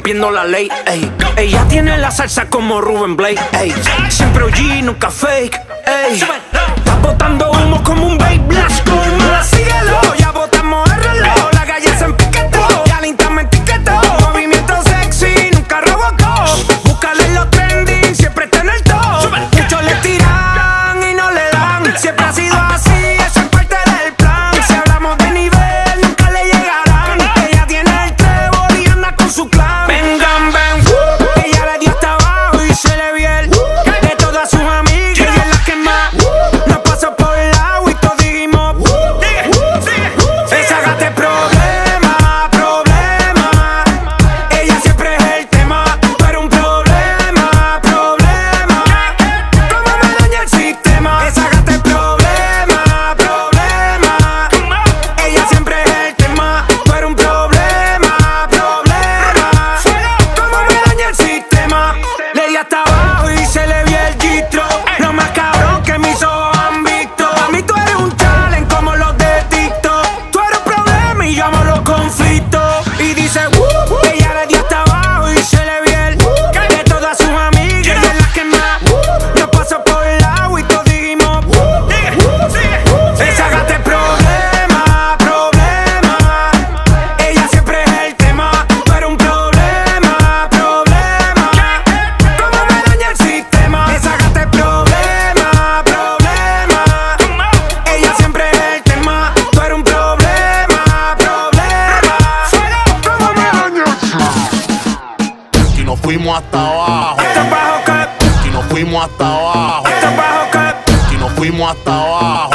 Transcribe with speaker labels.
Speaker 1: rompiendo la ley, ey. Ella tiene la salsa como Rubén Blake, ey. Siempre OG, nunca fake, ey. Está botando humo como un babe, let's go, mala, síguelo. Ya botamos el reloj, la calle se empiquetó, ya linda me etiquetó. Movimiento sexy, nunca robocó. Búscale los trending, siempre está en el top. Muchos le tiran y no le dan, siempre ha sido así, eso es parte del plan. Si hablamos de nivel, nunca le llegarán. Ella tiene el trébol y anda con su clan. Vengan, ven, ella le dio hasta abajo y se le vio el de todas sus amigas, ella es la que más nos pasó por el agua y todos dijimos esa gata es problema, problema. Ella siempre es el tema, tú eres un problema, problema. Cómo me daña el sistema. Esa gata es problema, problema. Ella siempre es el tema, tú eres un problema, problema. Cómo me daña el sistema. Le di hasta abajo y se le vio el gistro. Lo más cabrón que mis ojos han visto. A mí tú eres un challenge como los de TikTok. Tú eres un problema y yo amo los conflictos. Y dice, ella le dio hasta abajo y se le vio el de todas sus amigas, ella es la que más nos pasó por el agua y todos dijimos esa gata es problema, problema. Ella siempre es el tema, tú eres un problema, problema. Cómo me daña el sistema. Esa gata es problema, problema. Ella siempre es el tema, tú eres un problema, problema. Cómo me daña el sistema.
Speaker 2: Y nos fuimos hasta abajo.
Speaker 1: Hasta abajo,
Speaker 2: Y nos fuimos hasta abajo.
Speaker 1: hasta abajo,
Speaker 2: Y nos fuimos hasta abajo.